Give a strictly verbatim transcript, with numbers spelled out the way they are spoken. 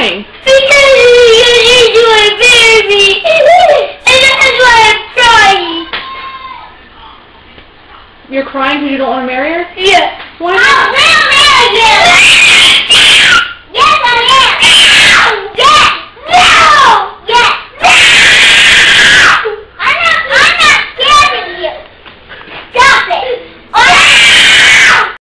crying? Because you do it, baby. And that's why I'm crying. You're crying because you don't want to marry her? Yeah. Why not? I will marry you.